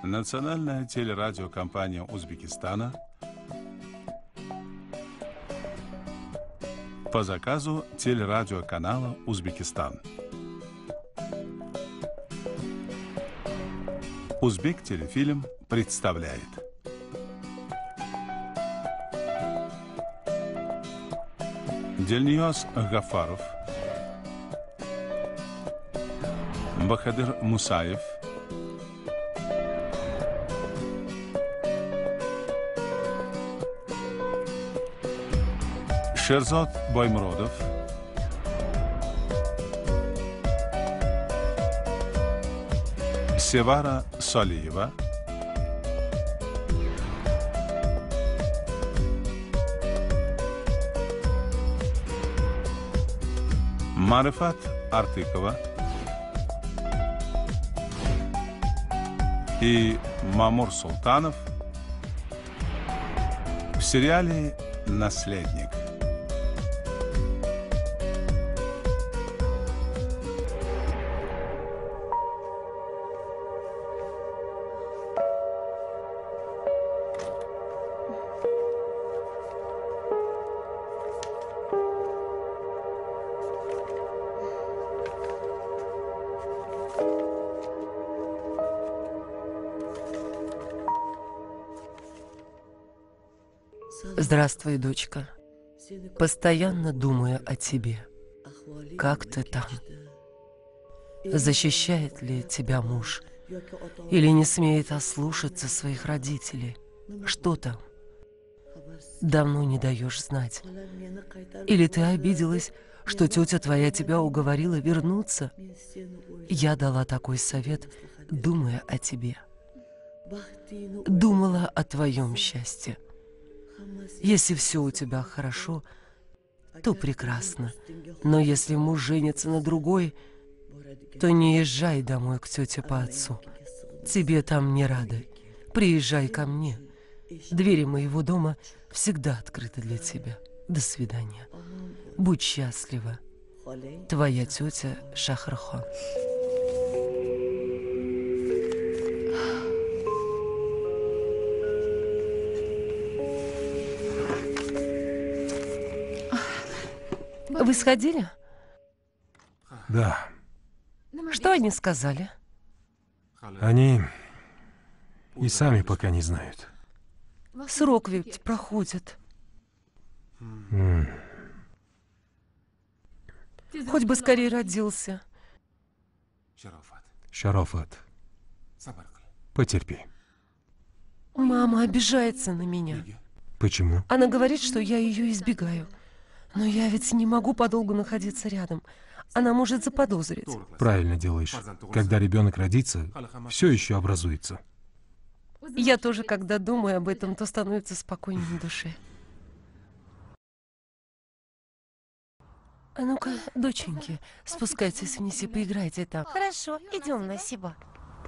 Национальная телерадиокомпания Узбекистана по заказу телерадиоканала «Узбекистан». Узбек-телефильм представляет. Дельнияз Гафаров, Бахадыр Мусаев, Шерзод Баймуродов, Севара Солиева, Марифат Артыкова и Мамур Султанов в сериале «Наследник». Здравствуй, дочка. Постоянно думаю о тебе. Как ты там? Защищает ли тебя муж? Или не смеет ослушаться своих родителей? Что там? Давно не даешь знать. Или ты обиделась, что тетя твоя тебя уговорила вернуться? Я дала такой совет, думая о тебе. Думала о твоем счастье. Если все у тебя хорошо, то прекрасно. Но если муж женится на другой, то не езжай домой к тете по отцу. Тебе там не рады. Приезжай ко мне. Двери моего дома всегда открыты для тебя. До свидания. Будь счастлива. Твоя тетя Шахрахон. Вы сходили? Да. Что они сказали? Они и сами пока не знают. Срок ведь проходит. Хоть бы скорее родился. Шарофат, потерпи. Мама обижается на меня. Почему? Она говорит, что я ее избегаю. Но я ведь не могу подолгу находиться рядом. Она может заподозрить. Правильно делаешь. Когда ребенок родится, все еще образуется. Я тоже, когда думаю об этом, то становится спокойнее на душе. А ну-ка, доченьки, спускайтесь вниз и поиграйте там. Хорошо, идем, Насиба.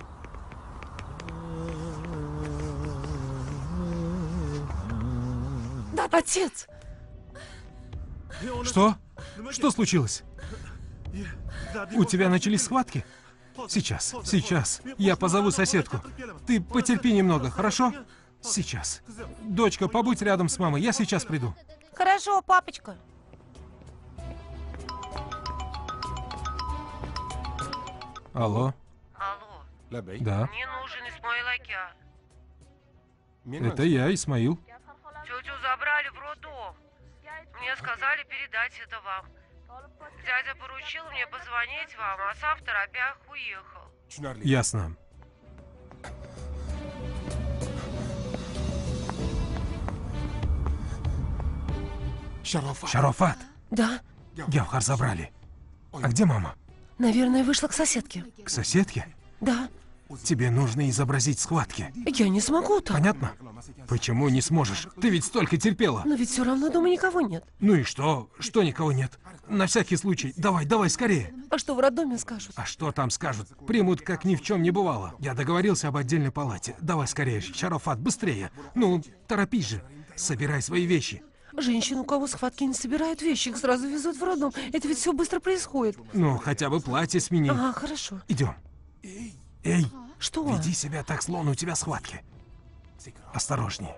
Да, отец! Что? Что случилось? У тебя начались схватки? Сейчас. Я позову соседку. Ты потерпи немного, хорошо? Сейчас. Дочка, побудь рядом с мамой, я сейчас приду. Хорошо, папочка. Алло? Алло, Да, мне нужен Исмаил Акя. это я, Исмаил. Тетю забрали в роддом. Мне сказали передать это вам. Дядя поручил мне позвонить вам, а сам в торопях уехал. Ясно. Шарофат, Да, Гавхар забрали. А где мама? наверное, вышла к соседке. К соседке? Да, Тебе нужно изобразить схватки. я не смогу так. Понятно? Почему не сможешь? Ты ведь столько терпела. Но ведь все равно дома никого нет. Ну и что? Что никого нет? На всякий случай. Давай, скорее. А что в роддоме скажут? А что там скажут? Примут, как ни в чем не бывало. Я договорился об отдельной палате. Давай скорее, Шарофат, быстрее. Ну, торопись же. Собирай свои вещи. Женщин, у кого схватки, не собирают вещи, их сразу везут в роддом. Это ведь все быстро происходит. Ну, хотя бы платье смени. Ага, хорошо. Идем. Эй, Что? Веди себя так, словно у тебя схватки. Осторожнее.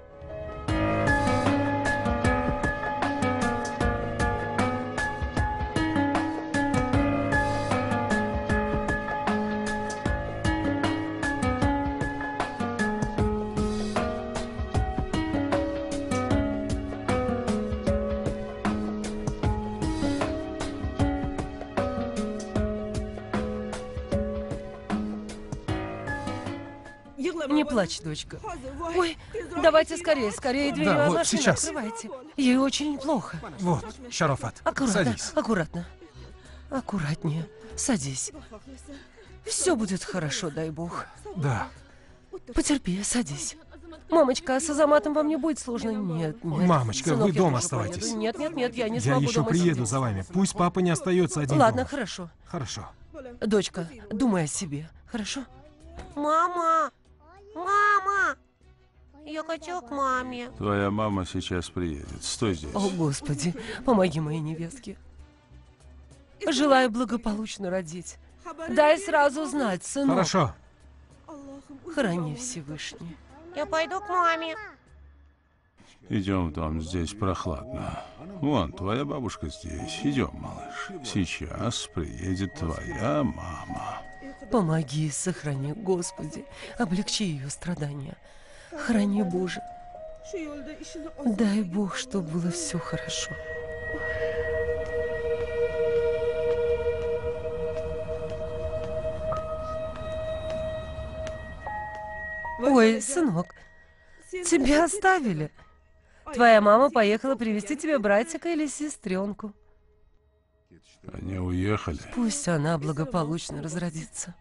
Не плачь, дочка. Ой, давайте скорее, скорее дверь Да, вот машины сейчас. открывайте. Ей очень плохо. Вот, Шарафат, Аккуратно, садись. аккуратно. Аккуратнее. Садись. Все будет хорошо, дай бог. Да. Потерпи, садись. Мамочка, а с Азаматом вам не будет сложно? Нет, нет. Мамочка, Сынок, вы я дома тоже оставайтесь. поеду. Нет, нет, нет, я не Я смогу еще дома приеду сидеть. за вами. Пусть папа не остается один Ладно, дома. хорошо. Хорошо. Дочка, думай о себе, хорошо? Мама! Мама! Я хочу к маме. Твоя мама сейчас приедет. Стой здесь. О, Господи, помоги моей невестке. Желаю благополучно родить. Дай сразу знать, сынок. Хорошо. Храни Всевышний. Я пойду к маме. Идем в дом, здесь прохладно. Вон, твоя бабушка здесь. Идем, малыш. Сейчас приедет твоя мама. Помоги, сохрани, Господи, облегчи ее страдания. Храни, Боже. Дай Бог, чтобы было все хорошо. Ой, сынок, тебя оставили. Твоя мама поехала привезти тебе братика или сестренку. Они уехали. Пусть она благополучно разродится.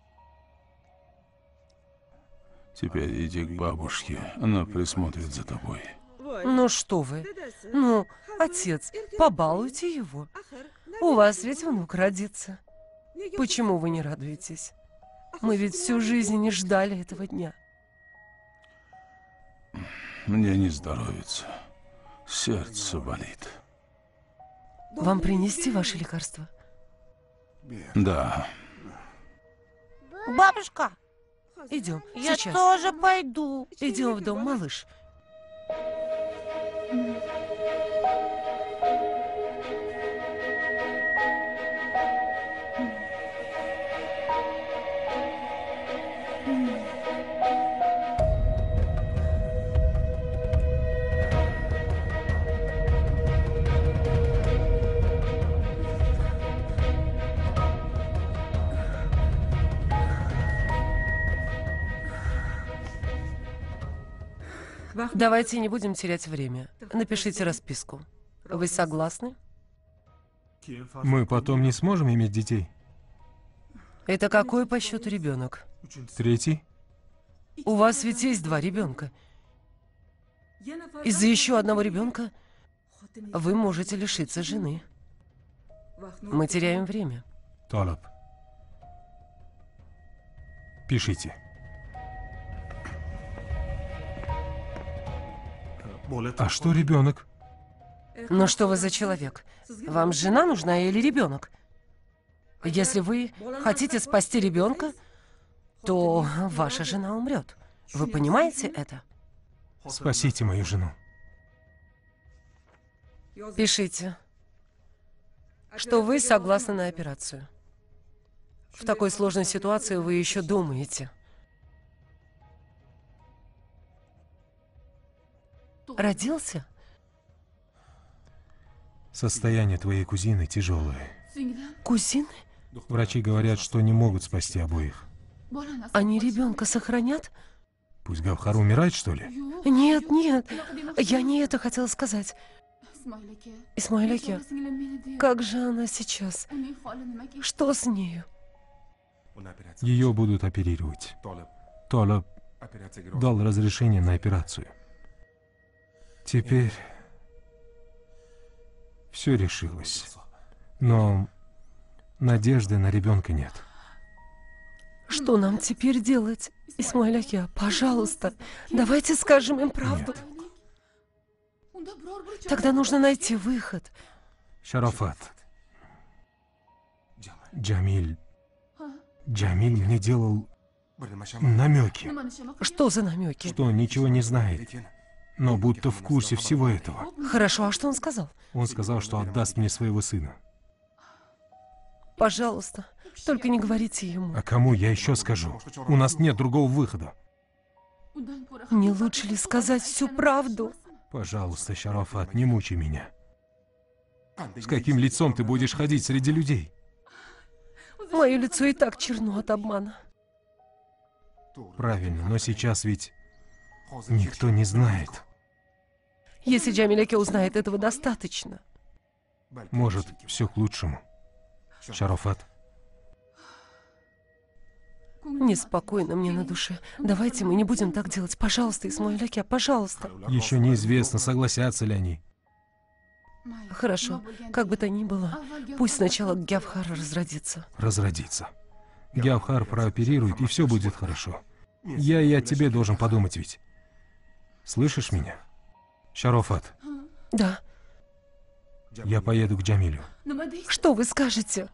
Теперь иди к бабушке. Она присмотрит за тобой. Ну что вы? Ну, отец, побалуйте его. У вас ведь внук родится. Почему вы не радуетесь? Мы ведь всю жизнь не ждали этого дня. Мне не здоровится. Сердце болит. Вам принести ваше лекарство? Да. Бабушка, Идем, я сейчас. тоже пойду. Идем в дом, малыш. Давайте не будем терять время. Напишите расписку. Вы согласны? Мы потом не сможем иметь детей. Это какой по счету ребенок? Третий? У вас ведь есть 2 ребенка. Из-за еще одного ребенка вы можете лишиться жены. Мы теряем время. Толоп. Пишите. А что ребенок? Но что вы за человек? Вам жена нужна или ребенок? Если вы хотите спасти ребенка, то ваша жена умрет. Вы понимаете это? Спасите мою жену. Пишите, что вы согласны на операцию. В такой сложной ситуации вы еще думаете. Родился? Состояние твоей кузины тяжелое. Кузины? Врачи говорят, что не могут спасти обоих. Они ребенка сохранят? Пусть Гавхар умирает, что ли? Нет, нет, я не это хотела сказать. Исмаиляке, как же она сейчас? Что с нею? Ее будут оперировать. Толоп дал разрешение на операцию. Теперь все решилось. Но надежды на ребенка нет. Что нам теперь делать? Исмаиляке, пожалуйста, давайте скажем им правду. Тогда нужно найти выход. Шарафат. Джамиль мне делал Намеки, Что за намеки? что он ничего не знает, но будто в курсе всего этого. Хорошо, а что он сказал? Он сказал, что отдаст мне своего сына. Пожалуйста, только не говорите ему. А кому я еще скажу? У нас нет другого выхода. Не лучше ли сказать всю правду? Пожалуйста, Шарафат, не мучай меня. С каким лицом ты будешь ходить среди людей? Мое лицо и так черно от обмана. Правильно, но сейчас ведь никто не знает. Если Джамиляке узнает, этого достаточно. Может, все к лучшему. Шарафат, Неспокойно мне на душе. Давайте мы не будем так делать. Пожалуйста, Исмаиляке, пожалуйста. еще неизвестно, согласятся ли они. Хорошо, как бы то ни было, пусть сначала Гявхар разродится. Разродиться. Гявхар прооперирует, и все будет хорошо. Я и о тебе должен подумать ведь. Слышишь меня? Шарафат, Да, я поеду к Джамилю. что вы скажете?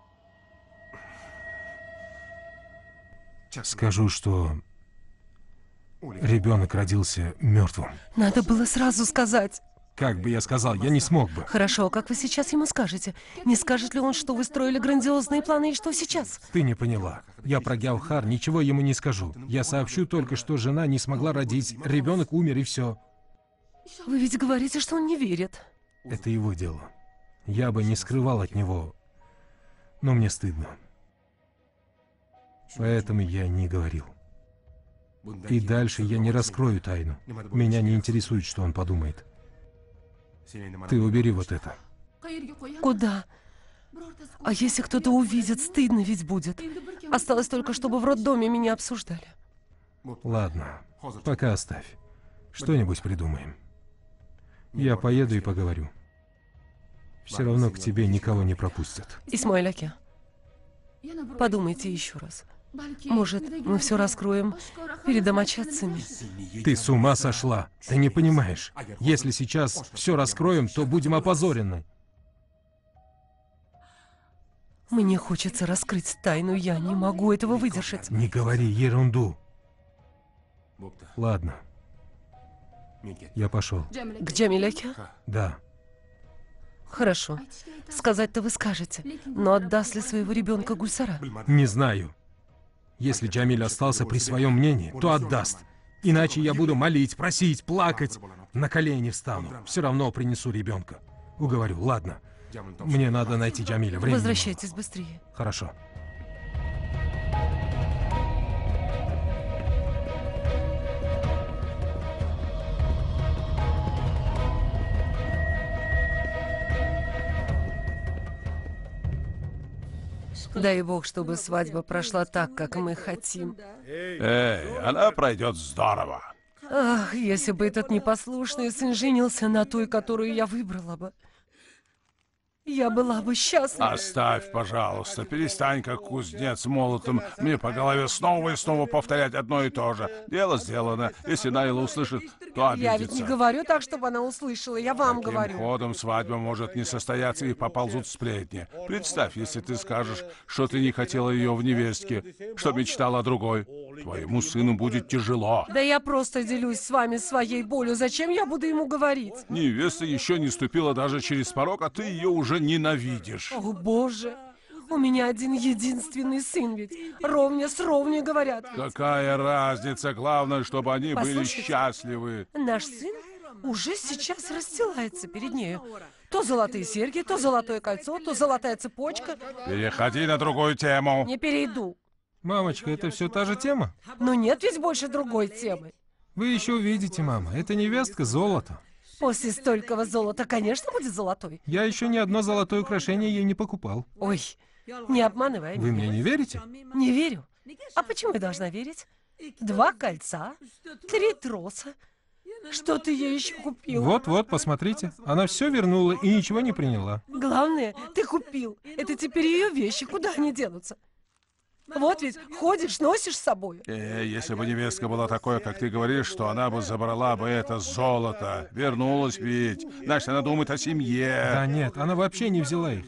Скажу, что ребенок родился мертвым. Надо было сразу сказать. Как бы я сказал, я не смог бы. Хорошо, а как вы сейчас ему скажете? Не скажет ли он, что вы строили грандиозные планы и что сейчас? Ты не поняла. Я про Гявхар ничего ему не скажу. Я сообщу только, что жена не смогла родить, ребенок умер и все. Вы ведь говорите, что он не верит. Это его дело. Я бы не скрывал от него, но мне стыдно. Поэтому я не говорил. И дальше я не раскрою тайну. Меня не интересует, что он подумает. Ты убери вот это. Куда? А если кто-то увидит, стыдно ведь будет. Осталось только, чтобы в роддоме меня обсуждали. Ладно, пока оставь. Что-нибудь придумаем. Я поеду и поговорю. Все равно к тебе никого не пропустят. Исмаиляке, подумайте еще раз. Может, мы все раскроем перед домочадцами? Ты с ума сошла? Ты не понимаешь. Если сейчас все раскроем, то будем опозорены. Мне хочется раскрыть тайну, я не могу этого выдержать. Не говори ерунду. Ладно. Я пошел. К Джамиляке? Да. Хорошо. Сказать-то вы скажете. Но отдаст ли своего ребенка Гульсара? Не знаю. Если Джамиль остался при своем мнении, то отдаст. Иначе я буду молить, просить, плакать. На колени встану. Все равно принесу ребенка. Уговорю, ладно. Мне надо найти Джамиля. Времени мало. Возвращайтесь быстрее. Хорошо. Дай бог, чтобы свадьба прошла так, как мы хотим. Эй, она пройдет здорово. Ах, если бы этот непослушный сын женился на той, которую я выбрала бы. Я была бы счастлива. Оставь, пожалуйста, перестань, как кузнец молотом, мне по голове снова и снова повторять одно и то же. Дело сделано. Если Найла услышит, то обидится. Я ведь не говорю так, чтобы она услышала, я вам Таким говорю. ходом свадьба может не состояться и поползут сплетни. Представь, если ты скажешь, что ты не хотела ее в невестке, что мечтала о другой. Твоему сыну будет тяжело. Да я просто делюсь с вами своей болью. Зачем я буду ему говорить? Невеста еще не ступила даже через порог, а ты ее уже ненавидишь. О, Боже! У меня один единственный сын ведь. Ровня с ровней говорят. Какая разница? Главное, чтобы они были Послушайте. счастливы. Наш сын уже сейчас расстилается перед нею. То золотые серьги, то золотое кольцо, то золотая цепочка. Переходи на другую тему. Не перейду. Мамочка, это все та же тема? Но нет ведь больше другой темы. Вы еще увидите, мама. Это невестка золото. После столького золота, конечно, будет золотой. Я еще ни одно золотое украшение ей не покупал. Ой, не обманывай Вы меня. мне не верите? Не верю. А почему я должна верить? 2 кольца, 3 троса. Что ты ей еще купил? Вот-вот, посмотрите. Она все вернула и ничего не приняла. Главное, ты купил. Это теперь ее вещи. Куда они денутся? Вот ведь ходишь, носишь с собой. Если бы невестка была такой, как ты говоришь, что она бы забрала бы это золото. Вернулась ведь. Значит, она думает о семье. Да нет, она вообще не взяла их.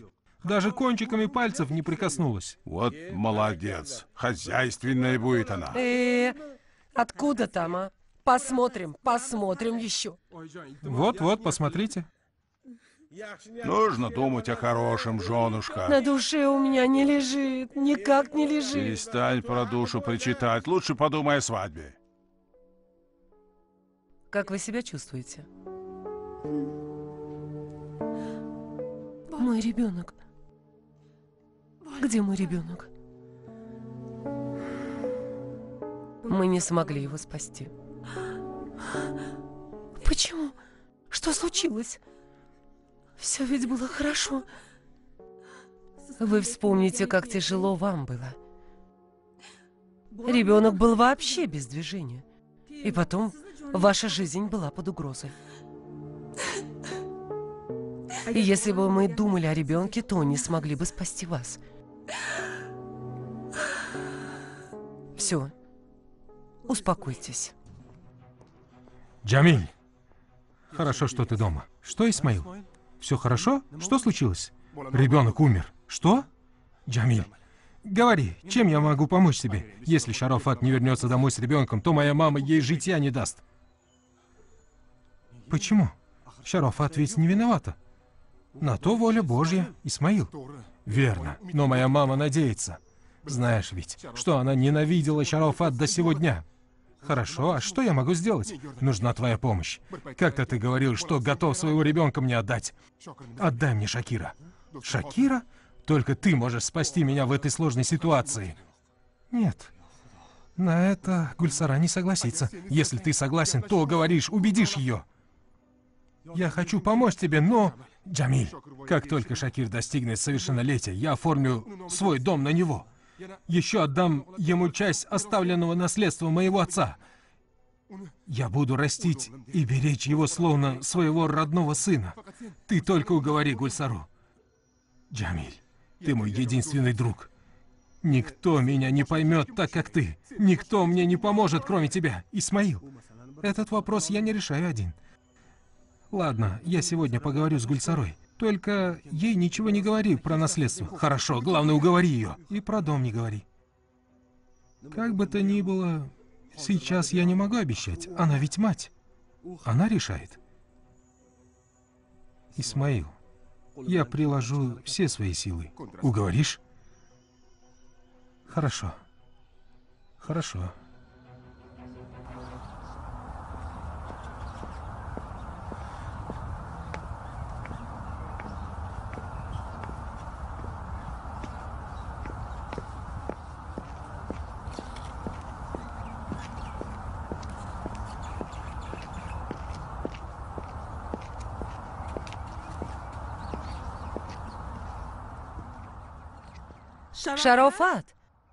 Даже кончиками пальцев не прикоснулась. Вот молодец. Хозяйственная будет она. Откуда там, а? Посмотрим, посмотрим еще. Вот-вот, посмотрите. Нужно думать о хорошем, женушка. На душе у меня не лежит, никак не лежит. Перестань про душу причитать. Лучше подумай о свадьбе. Как вы себя чувствуете? Мой ребенок. Где мой ребенок? Мы не смогли его спасти. Почему? Что случилось? Все ведь было хорошо. Вы вспомните, как тяжело вам было. Ребенок был вообще без движения. И потом ваша жизнь была под угрозой. И если бы мы думали о ребенке, то не смогли бы спасти вас. Все. Успокойтесь. Джамиль! Хорошо, что ты дома. Что, Исмаил? Все хорошо? Что случилось? Ребенок умер. Что? Джамиль, говори, чем я могу помочь тебе? Если Шарафат не вернется домой с ребенком, то моя мама ей житья не даст. Почему? Шарафат ведь не виновата. На то воля Божья, Исмаил. Верно, но моя мама надеется. Знаешь ведь, что она ненавидела Шарафат до сего дня. Хорошо, а что я могу сделать? Нужна твоя помощь. Как-то ты говорил, что готов своего ребенка мне отдать. Отдай мне Шакира. Шакира? Только ты можешь спасти меня в этой сложной ситуации. Нет. На это Гульсара не согласится. Если ты согласен, то говоришь, убедишь ее. Я хочу помочь тебе, но... Джамиль, как только Шакир достигнет совершеннолетия, я оформлю свой дом на него. Еще отдам ему часть оставленного наследства моего отца. Я буду растить и беречь его словно своего родного сына. Ты только уговори Гульсару. Джамиль, ты мой единственный друг. Никто меня не поймет так, как ты. Никто мне не поможет, кроме тебя, Исмаил. Этот вопрос я не решаю один. Ладно, я сегодня поговорю с Гульсарой. Только ей ничего не говори про наследство. Хорошо, главное, уговори ее. И про дом не говори. Как бы то ни было, сейчас я не могу обещать. Она ведь мать. Она решает. Исмаил, я приложу все свои силы. Уговоришь? Хорошо. Хорошо. Шарафат!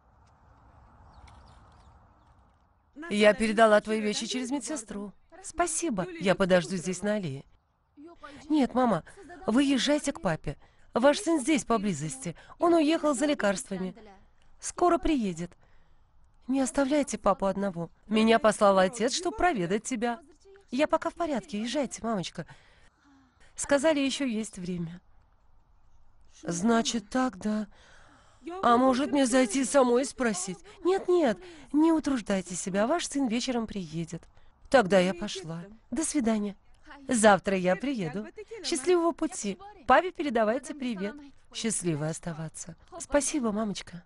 Я передала твои вещи через медсестру. Спасибо. Я подожду здесь на аллее. Нет, мама, вы езжайте к папе. Ваш сын здесь, поблизости. Он уехал за лекарствами. Скоро приедет. Не оставляйте папу одного. Меня послал отец, чтобы проведать тебя. Я пока в порядке. Езжайте, мамочка. Сказали, еще есть время. Значит, так, да. А может мне зайти самой спросить? Нет, не утруждайте себя, ваш сын вечером приедет. Тогда я пошла. До свидания. Завтра я приеду. Счастливого пути. Папе передавайте привет. Счастливо оставаться. Спасибо, мамочка.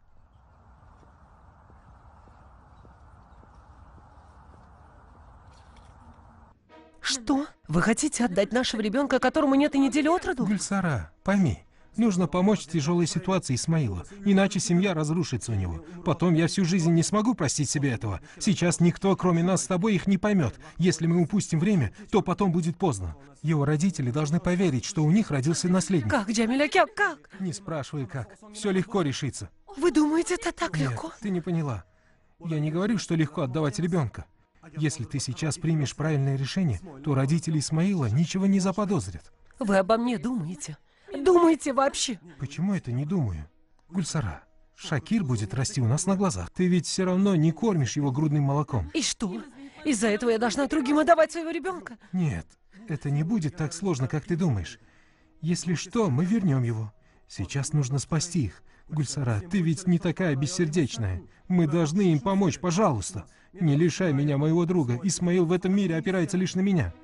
Что? Вы хотите отдать нашего ребенка, которому нет и недели от роду? Гульсара, пойми. Нужно помочь в тяжелой ситуации Исмаила, иначе семья разрушится у него. Потом я всю жизнь не смогу простить себе этого. Сейчас никто, кроме нас с тобой, их не поймет. Если мы упустим время, то потом будет поздно. Его родители должны поверить, что у них родился наследник. Как, Джамиля, как? Не спрашивай как. Все легко решится. Вы думаете, это так легко? Нет, ты не поняла. Я не говорю, что легко отдавать ребенка. Если ты сейчас примешь правильное решение, то родители Исмаила ничего не заподозрят. Вы обо мне думаете? Думаете вообще? Почему это не думаю? Гульсара, Шакир будет расти у нас на глазах. Ты ведь все равно не кормишь его грудным молоком. И что? Из-за этого я должна другим отдавать своего ребенка? Нет, это не будет так сложно, как ты думаешь. Если что, мы вернем его. Сейчас нужно спасти их. Гульсара, ты ведь не такая бессердечная. Мы должны им помочь, пожалуйста. Не лишай меня моего друга. Исмаил в этом мире опирается лишь на меня.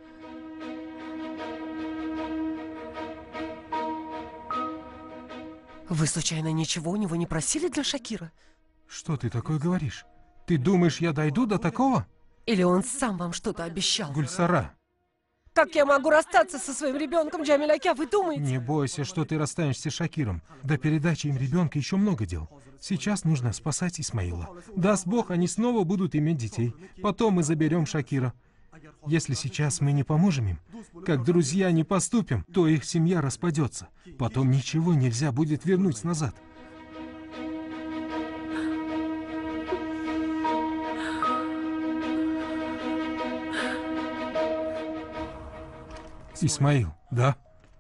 Вы случайно ничего у него не просили для Шакира? Что ты такое говоришь? Ты думаешь, я дойду до такого? Или он сам вам что-то обещал? Гульсара, Как я могу расстаться со своим ребенком, Джамиляке, вы думаете? не бойся, что ты расстанешься с Шакиром. До передачи им ребенка еще много дел. Сейчас нужно спасать Исмаила. Даст Бог, они снова будут иметь детей. Потом мы заберем Шакира. Если сейчас мы не поможем им, как друзья не поступим, то их семья распадется. Потом ничего нельзя будет вернуть назад. Исмаил, да?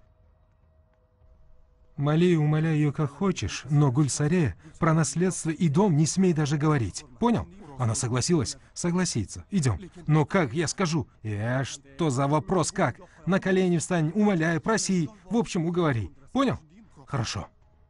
Моли и умоляй ее как хочешь, но Гульсаре про наследство и дом не смей даже говорить. Понял? Она согласилась? Согласится. Идем. Но как я скажу? Что за вопрос как? На колени встань, умоляй, проси. В общем, уговори. Понял? Хорошо.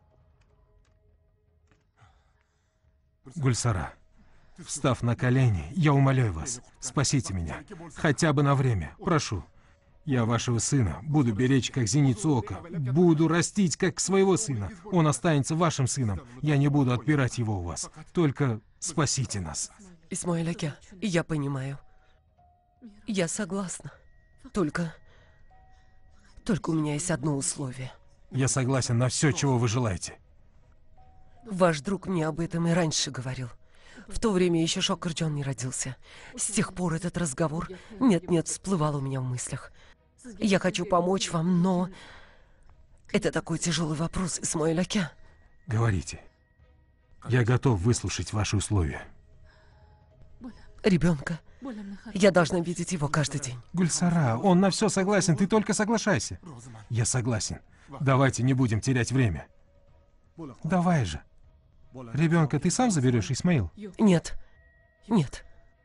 Гульсара, встав на колени, я умоляю вас, спасите меня. Хотя бы на время. Прошу. Я вашего сына буду беречь, как зеницу ока. Буду растить, как своего сына. Он останется вашим сыном. Я не буду отбирать его у вас. Только спасите нас. Исмаиляке, я понимаю. Я согласна. Только у меня есть одно условие. Я согласен на все, чего вы желаете. Ваш друг мне об этом и раньше говорил. В то время еще Шокарджон не родился. С тех пор этот разговор нет-нет всплывал у меня в мыслях. Я хочу помочь вам, но... Это такой тяжелый вопрос, Исмаиляке. Говорите. Я готов выслушать ваши условия. Ребенка. Я должна видеть его каждый день. Гульсара, он на все согласен, ты только соглашайся. Я согласен. Давайте не будем терять время. Давай же. Ребенка ты сам заберешь, Исмаил? Нет. Нет.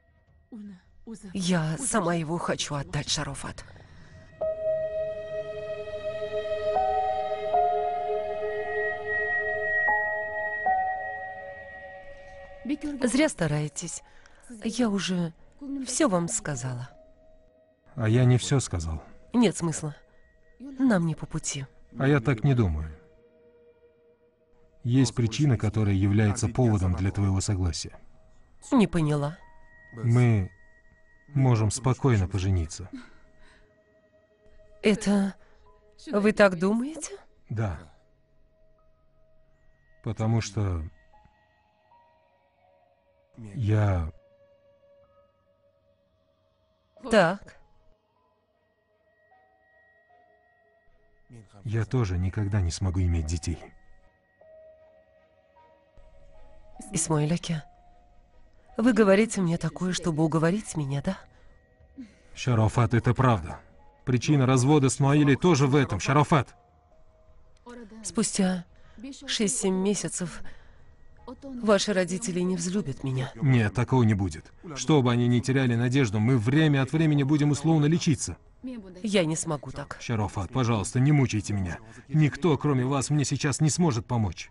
Я сама его хочу отдать, Шарофат. Зря стараетесь. Я уже все вам сказала. А я не все сказал. Нет смысла. Нам не по пути. А я так не думаю. Есть причина, которая является поводом для твоего согласия. Не поняла. Мы можем спокойно пожениться. Это... Вы так думаете? Да. Потому что... Я... Так. Я тоже никогда не смогу иметь детей. Исмаиляке, вы говорите мне такое, чтобы уговорить меня, да? Шарофат, это правда. Причина развода с Муаилей тоже в этом, Шарофат. Спустя 6-7 месяцев ваши родители не взлюбят меня. Нет, такого не будет. Чтобы они не теряли надежду, мы время от времени будем условно лечиться. Я не смогу так. Шарофат, пожалуйста, не мучайте меня. Никто, кроме вас, мне сейчас не сможет помочь.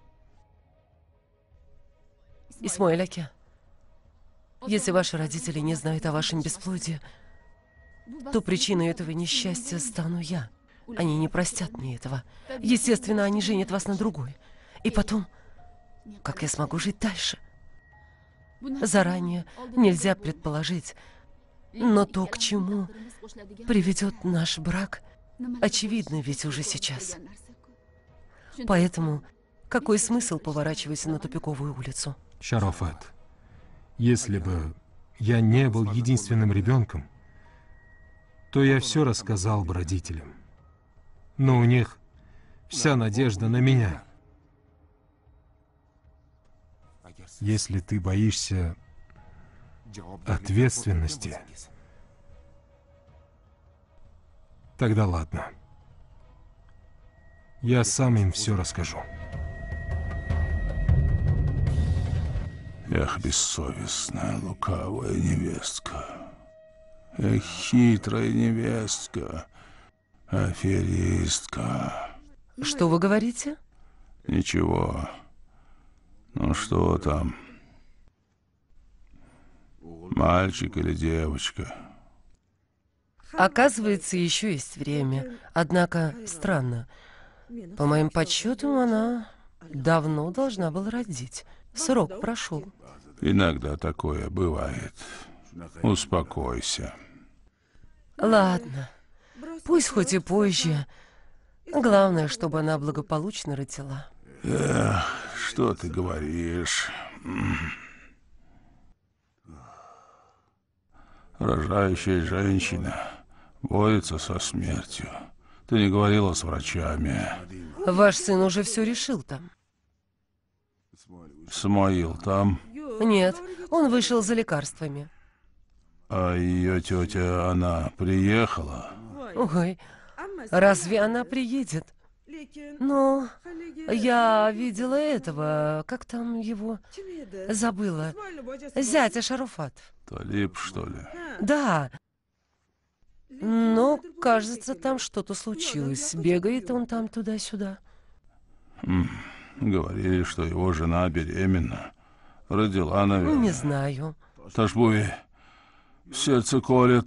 Исмаиляке, если ваши родители не знают о вашем бесплодии, то причиной этого несчастья стану я. Они не простят мне этого. Естественно, они женят вас на другой. И потом, как я смогу жить дальше? Заранее нельзя предположить, но то, к чему приведет наш брак, очевидно ведь уже сейчас. Поэтому какой смысл поворачивать на тупиковую улицу? Шарофат, если бы я не был единственным ребенком, то я все рассказал бы родителям. Но у них вся надежда на меня. Если ты боишься ответственности, тогда ладно. Я сам им все расскажу. Эх, бессовестная, лукавая невестка. Эх, хитрая невестка. Аферистка. Что вы говорите? Ничего. Ну что там? Мальчик или девочка? Оказывается, еще есть время. Однако, странно. По моим подсчетам, она давно должна была родить. Срок прошел. Иногда такое бывает. Успокойся. Ладно. Пусть хоть и позже. Главное, чтобы она благополучно родила. Эх, что ты говоришь? Рожающая женщина борется со смертью. Ты не говорила с врачами. Ваш сын уже все решил там. Самоил там, Нет, он вышел за лекарствами. а ее тетя, она приехала. Ой, разве она приедет? Ну, я видела этого, как там его, забыла, зятя Шаруфат. Талиб, что ли? Да. Но, кажется, там что-то случилось. Бегает он там туда-сюда. Говорили, что его жена беременна. Родила, наверное. Не знаю. Ташбуи, сердце колет.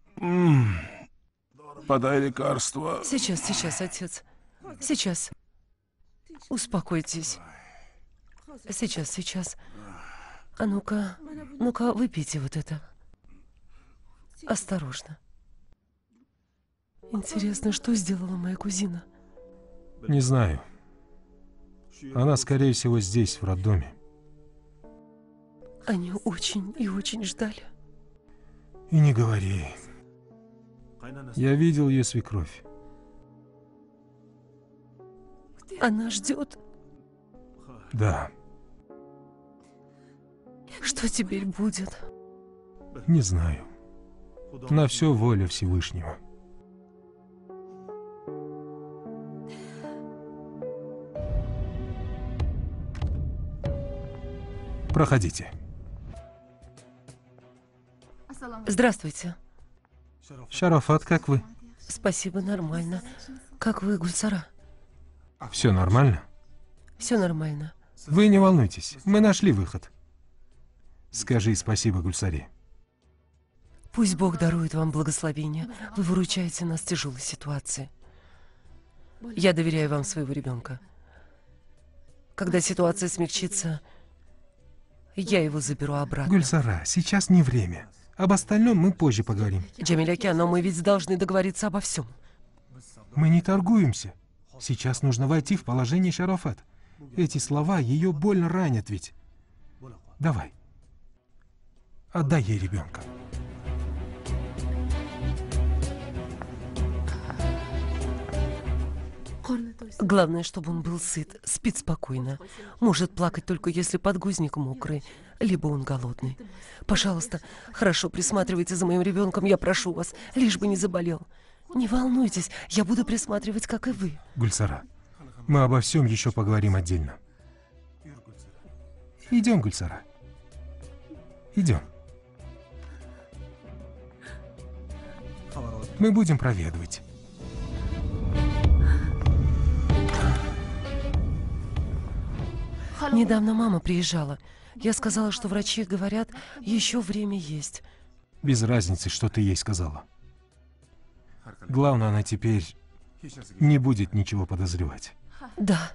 Подай лекарство. Сейчас, отец. Сейчас. Успокойтесь. Сейчас. А ну-ка, выпейте вот это. Осторожно. Интересно, что сделала моя кузина? Не знаю. Она, скорее всего, здесь, в роддоме. Они очень и очень ждали. И не говори. Я видел ее свекровь. Она ждет. Да, Что теперь будет? не знаю. На все воля Всевышнего. Проходите. Здравствуйте. Шарафат, как вы? Спасибо, нормально. Как вы, Гульсара? Все нормально? Все нормально. Вы не волнуйтесь, мы нашли выход. Скажи спасибо Гульсаре. Пусть Бог дарует вам благословение. Вы выручаете нас в тяжелой ситуации. Я доверяю вам своего ребенка. Когда ситуация смягчится, я его заберу обратно. Гульсара, сейчас не время. Об остальном мы позже поговорим. Джамиляке, но мы ведь должны договориться обо всем. Мы не торгуемся. Сейчас нужно войти в положение Шарафат. Эти слова ее больно ранят ведь. Давай. Отдай ей ребенка. Главное, чтобы он был сыт, спит спокойно. Может плакать только если подгузник мокрый, либо он голодный. Пожалуйста, хорошо присматривайте за моим ребенком, я прошу вас, лишь бы не заболел. Не волнуйтесь, я буду присматривать, как и вы. Гульсара, мы обо всем еще поговорим отдельно. Идем, Гульсара. Идем. Мы будем проведывать. Недавно мама приезжала. Я сказала, что врачи говорят, еще время есть. Без разницы, что ты ей сказала. Главное, она теперь не будет ничего подозревать. Да.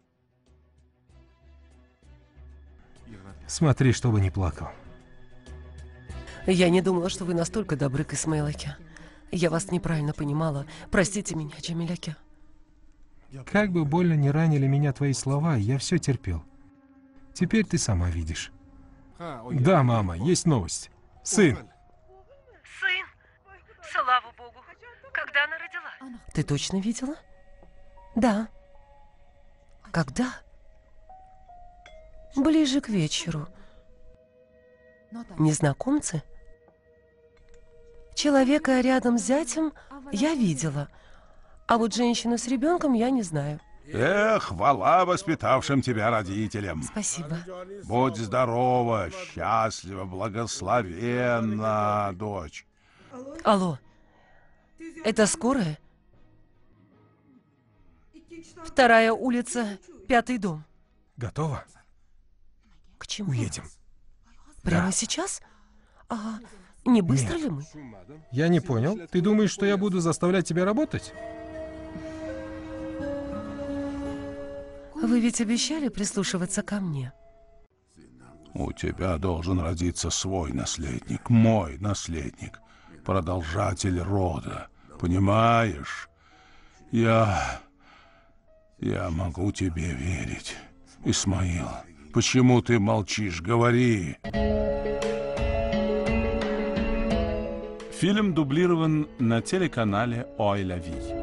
Смотри, чтобы не плакал. Я не думала, что вы настолько добры к Исмаилаке. Я вас неправильно понимала. Простите меня, Джамиляке. Как бы больно не ранили меня твои слова, я все терпел. Теперь ты сама видишь. Да, мама, есть новость. Сын. Сын? Слава Богу. Когда она родила? Ты точно видела? Да. Когда? Ближе к вечеру. Незнакомцы? Человека рядом с зятем я видела, а вот женщину с ребенком я не знаю. Эх, хвала воспитавшим тебя родителям. Спасибо. Будь здорова, счастлива, благословенна, дочь. Алло, это скорая? 2-я улица, 5-й дом. Готово? К чему? Уедем. Прямо Да. сейчас? А не быстро ли мы? Я не понял. Ты думаешь, что я буду заставлять тебя работать? Вы ведь обещали прислушиваться ко мне. У тебя должен родиться свой наследник, мой наследник, продолжатель рода. Понимаешь? Я могу тебе верить. Исмаил, почему ты молчишь? Говори. Фильм дублирован на телеканале «Ой ла Ви».